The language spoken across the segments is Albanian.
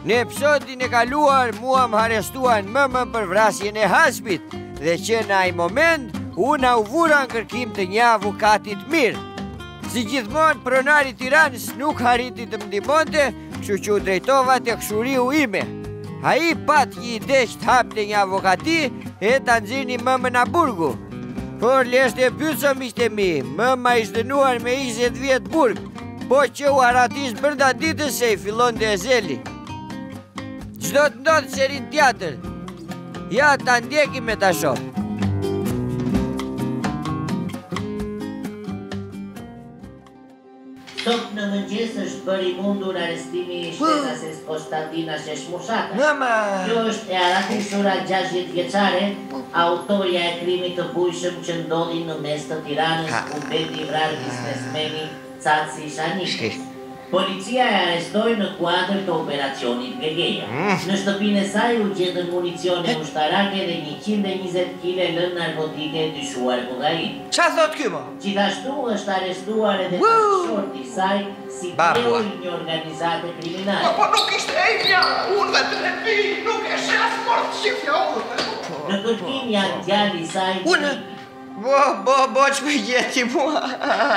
Në episodin e kaluar, mua më arrestuan mëmën për vrasjen e hasbit dhe që në ai moment, unë u vura në kërkim të një avokatit mirë. Si gjithmonë, pronari Tiranës nuk hariti të më ndihmonte, kështu që u drejtova tek shuriu ime. Ai pat një ide që të hapte një avokati e ta nxirni mëmën a burgu. Por lesht e pyetëm miqtë mi, mëma ishte dënuar me 20 vjet burg, po që u haratis brenda ditës se I fillonte e zeli. Çdo të ndodhë që rinë teatr. Ja ta ndjekim me ta shoh. Sot në mëngjes është bërë I mundur arrestimi I shtetases Konstantina Sheshmushaka. Kjo është e arratishura 60 vjeçare, autoria e krimit të bujshëm që ndodhi në mes të Tiranës, ku beti vrarë biznesmeni Caci Shanikës. Policia e arrestoi në kuadër të operacionit Gegeja. Në shtëpinë e saj u gjetën municione ushtarake dhe 120 kg lënë narkotike dyshuar kokainë. Qa thot ky mo? Gjithashtu është arrestuar edhe shorti I saj si kreu I një organizate kriminale. Po nuk ishte Ejnja, unë dhe të repi, nuk e shas mort shifja unë. Në kërkim janë djali I saj. Unë? Bo që me gjeti mua.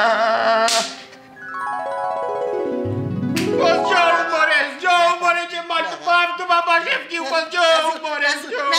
Po gjohë, more, që ma të pavë të ma shefki, po gjohë, more,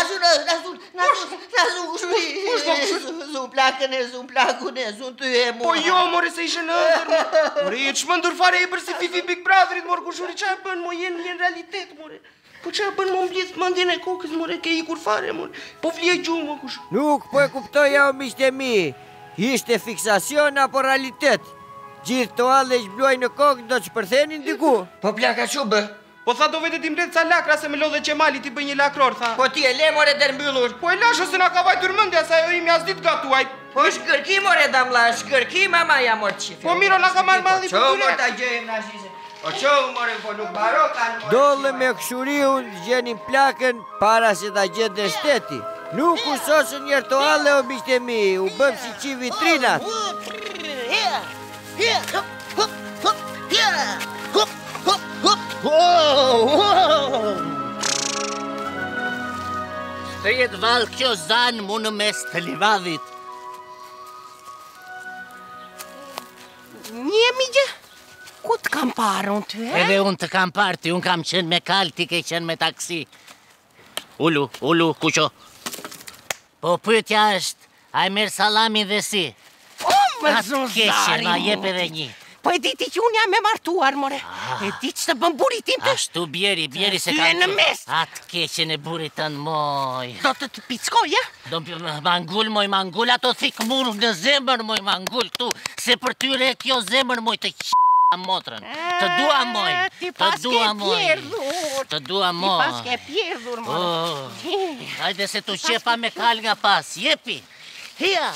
Zun plakun e zun të e mua. Po jo, more, se ishe në ndër, more, jetë shmëndur fare I bërë si Fifi Big Brotherit, more, ku shuri qa e bënë, mo, jenë realitet, more. Po qa e bënë, mo, mblidh mëndjen e kokës, more, ke I kur fare, more, po flie gjuhë, mo, kush. Nuk po e kuptoja o miqtë e mi, ishte fiksacion apo realitet? Gjithë to alle që bluaj në kokë do që përthenin diku. Po plaka që bë? Po tha do vete ti mbledh ca lakra se me lodhe Qemali ti bëj një lakror, tha. Po ti e le more dërmbyllur. Po e lash ose na ka vajtur mendja se ajo imi as dit gatuaj. Po është kërkim more damla, është kërkim ama ja mor çifi. Po miro na ka marr malli për tyre. Ta gjejmë na shise. Po çau more po nuk baro kanë. Dolle me kshuriu gjenin plakën para se ta gjetë shteti. Nuk u sosën njërë to alle o miqtë e mi, u bëm si qi vitrinat. Shtrihet val kjo zanë mu në mes të livadit. Një migje, ku të kam parë unë ty, e? Edhe unë të kam parë ty, unë kam qenë me kal, ti ke qenë me taksi. Ulu, kuqo. Po pyetja është, a I merë salami dhe si? Më zuzari mu. Jep edhe një. Po e diti që unë jam me martuar, more. E di që të bëm buritim të... Ashtu bjeri se ka... Ty e në mes. Atë keqen e burit të në moj. Do të të pickoj, ja? Do mangull, ato thik murë në zemër, moj mangull, këtu. Se për tyre kjo zemër, moj të motrën. Të dua, moj. Ti pas ke pjerdhur. Të dua, moj. Ti pas ke pjerdhur, more. Hajde se tu qepa me kal nga pas, jepi. Hia.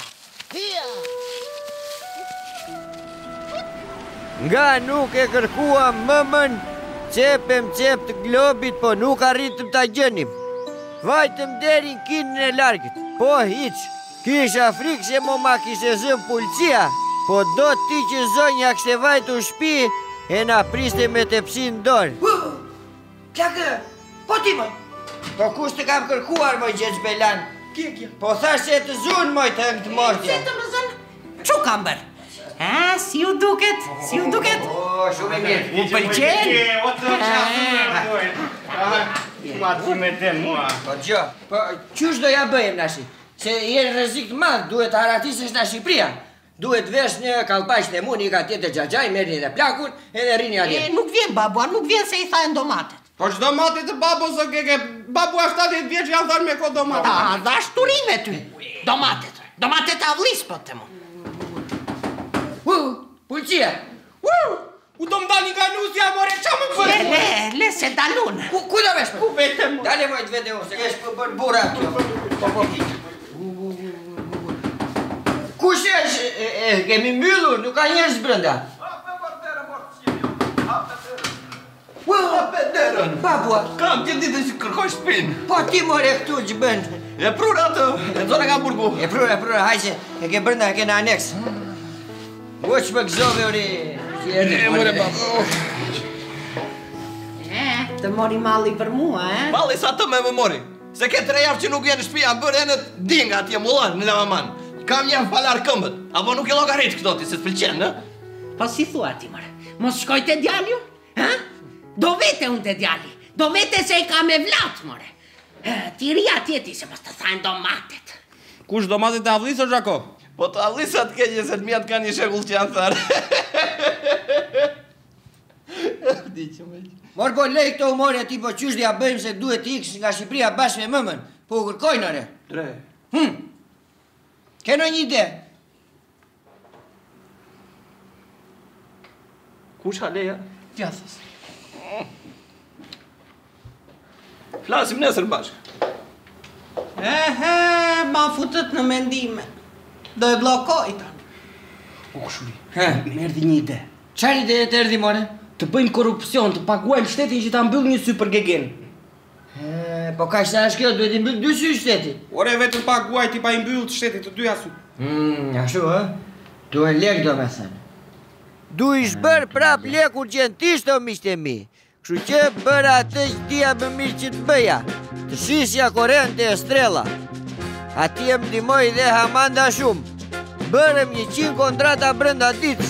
Nga nuk e kërkua mëmën, qepem qep të globit, po nuk arritëm të gjenim. Vajtëm derin kinën e largët, po hiq. Kisha frikë se mo ma kishe zëm policia, po do ti që zonja kështë vajtu shpi, e na priste me tepsi në dorë. Plakë, po ti moj. Po kush të kam kërkuar moj gjeç Belan? Po thash se të zunë moj të hëngë të mortja. Se të më zënë, që kam bërë? Si u duket? Shumë e mirë. U pëlqen? O të ma të me ten mua. Po gjo, qysh do ja bëjem nashi? Se jenë rrezik të madh, duhet haratisësh nga Shqipëria. Duhet vesh një kallpaqë të mu, një ka tjetër xhaxhaj, merrni edhe plakun, edhe rini atje. Nuk vjen babua, nuk vjen se I thajnë domatet. Po çdo mate të babu zë keke, babu a 70 vjeç janë thënë me ko domatet. Dhe ashtë turime ty, domatet avlis po të mu. Policia! U do më dali nga nusja, more, qa më bërë? Le se dalun. Ku do vesh? Ku vetëm? Dale moj të vete unë, se kesh për bërë bura kjo. Kush është? Kemi mbyllur, nuk ka njerëz brenda. Hape derën. Babua. Kam që ditë që kërkoj shpinë. Po ti more këtu që bënë. E prura atë, e zona ka burgu. E prura, hajse, e ke brenda, e ke në aneks. Që më gëzove, ori. E more babu. Të mori malli për mua, Malli sa të me më mori. Se ke 3 javë që nuk vjen në shtëpi, a bërë e në dinga atje mullan në lavaman. Kam një falar këmbët, apo nuk e llogarit këto ti se t'pëlqen, në? Po si thua ti, more? Mos shkoj te djali unë? Do vete unë te djali. Do vete se i ka me vlat, more. Ti ri atje ti se mos të thajnë domatet. Kush domatet e avllis o Zhako? Po të avllisat keqe se të mjat ka një shekull që janë tharë. Mor po lej këto umore ti po qysh d'ja bëjmë se duhet t'i ikës nga Shqipëria bashkë me mëmën. Po u kërkojnë ore. Keno një ide? Kush haleja? Djathës. Flasim nesër bashkë. Ma futët në mendime. Do e blokoj tani. O, Kushuri, më erdhi një ide. Çfarë ide të erdhi, more? Të bëjmë korupcion, të paguajmë shtetin që ta mbyll një sy për Gegen. Po kaq sa është kjo, duhet i mbyll 2 sy shteti. Ore vetëm paguaj ti pa i mbyll të shtetit të dyja sy. Ashtu, duhen lek do me thënë. Du ish bërë prap lek urgjentisht o miqtë e mi. Kështu që bërë atë që dija më mirë që të bëja. Të shisja korrente e strela. Ati e më ndihmoi dhe Hamanda shumë. Bërëm 100 kontrata brenda ditës.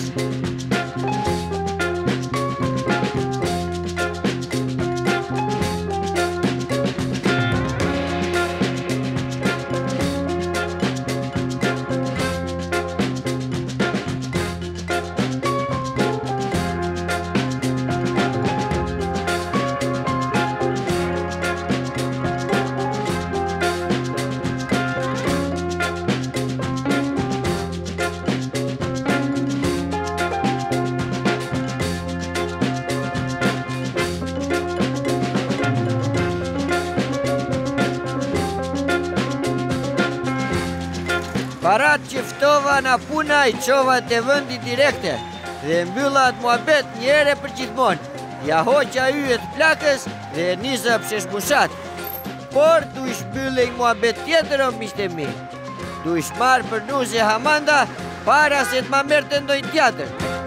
Parat që ftova na puna i qova të vëndi direkte dhe mbyllat muhabet një ere për gjithmonë. Ja hoqa yjet plakës dhe nisa pshesh mushat. Por du ish mbyllej muhabet tjetër o miqtë e mi. Du ish marrë për nuse Hamanda para se t'ma merte ndonjë tjetër.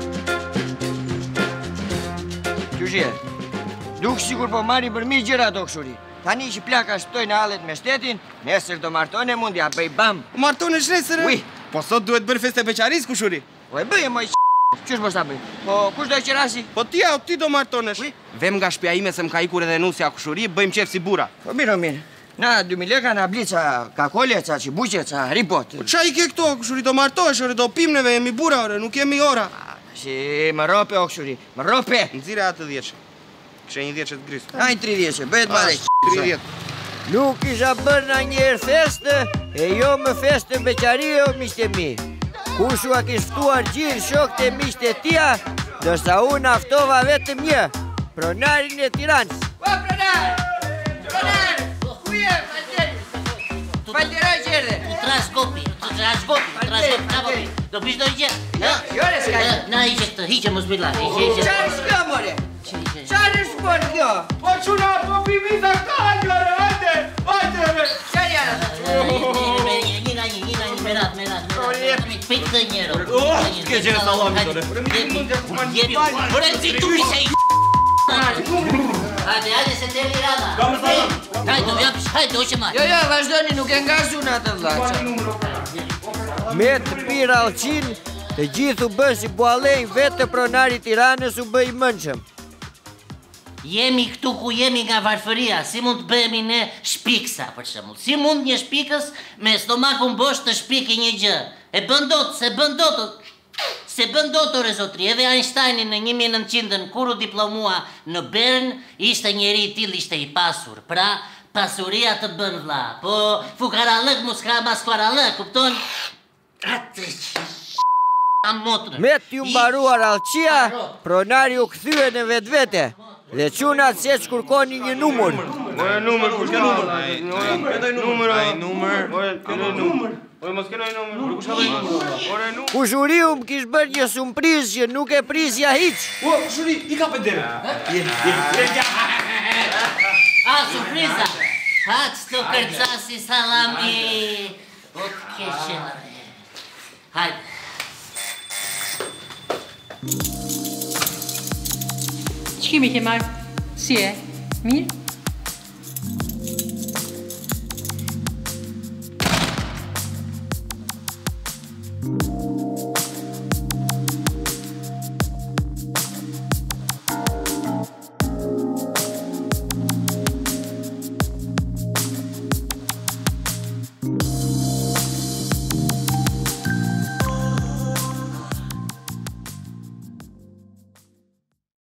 Qyshje, duk sikur po marri për mi gjëra do këshuri. Tani që plaka shtojnë hallet me shtetin, nesër do martone mund ja bëj bam. Martone nesër? Ui. Po sot duhet bërë feste beqaris, Kushuri. Po e bëje moj qysh mos ta bëj? Po kush do qerasi? Po ti do martonesh. Vem nga shtëpia ime se më ka ikur edhe nusja Kushuri, bëjmë qef si bura. Po mirë. Na 2000 leka na bli ca kakole, ca qibuqe, ca ribot. Po qa i ke këto, Kushuri, do martohesh, ore, do pim neve, jemi bura, ore, nuk jemi ora. Si, më rope o Kushuri, më rope. Nxire atë 10. Kishe një 10 të grisë. Hajnë 30, bëhet madhe. 30. Nuk isha bërë na njerë festë, e jo më festë beqarie o miqtë e mi. Kushu a kish ftuar gjithë shokët e miqtë e tia, dërsa unë aftova vetëm një, pronarin e Tiranës. Po, pronar! Pronar! Ku je, Falteri? Falteroj që erdhe. U traskopi. Do bish do gjë? Jore s'ka gjë. Na hiqe këtë, hiqe mos bila. Qarë s'ka, more? Qarë s'pon kjo? Po quna, po pimita këta, ore, hajde, ore. Qarë janë? Një nga një, merat. Pejtë të njero. S'ke gjene salamit, ore. Ore, si tu ishe i Hajde, se te lirada. Hajde, hajde, oqe marë. Jo, vazhdoni, nuk e nga zuna të vlaqa. Me të pira alqin, të gjithu bën si bualejnë vetë të pronari Tiranës u bëj mënqëm. Jemi këtu ku jemi nga varfëria, si mund të bëhemi ne shpiksa, për shembull. Si mund një shpikës me stomakun bosh të shpiki një gjë? Se bën dot o rezotri, edhe Einsteini në 1900 kur u diplomua në Bern, ishte njeri i tillë, ishte i pasur. Pra, pasuria të bën vlla. Po, fukarallëk mos ka maskuarallëk, kupton? Atë Me t'ju mbaruar alqia, pronari u kthye në vetvete. Dhe qunat se që kërkoni një numër. Ore, numër, kush ke numër? Ore, mos kenoj numër. Kush ka doj numër? Ore, numër. Kushuriu më kish bërë një surprizë që nuk e prisja hiq. O, Kushuri, i ka për dere. Surpriza. Haq s'to kërca si salami. O të keshena. Hajde. Që kemi ke marrë? Si e? Mirë.